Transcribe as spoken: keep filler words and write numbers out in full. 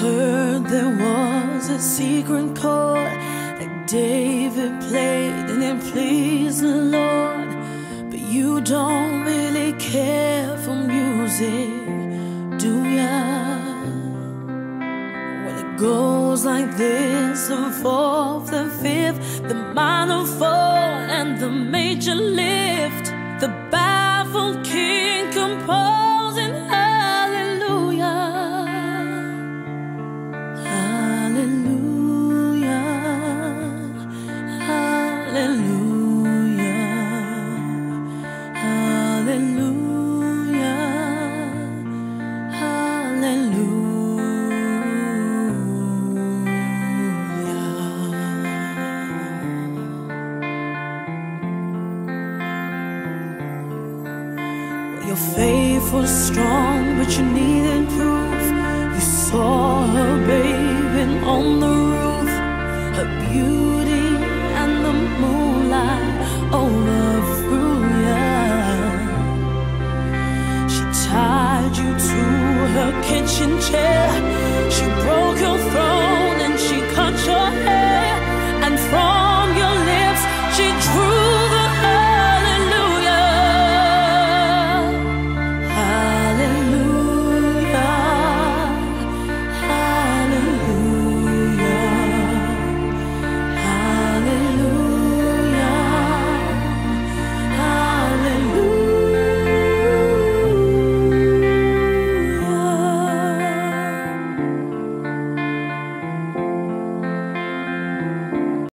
heard there was a secret chord that David played and it pleased the Lord. But you don't really care for music, do ya? Well, it goes like this: the fourth, the fifth, the minor fall, and the major lift. The baffled king composing hallelujah, hallelujah, hallelujah, hallelujah, hallelujah. Your faith was strong, but you needed proof. You saw her bathing on the roof, her beauty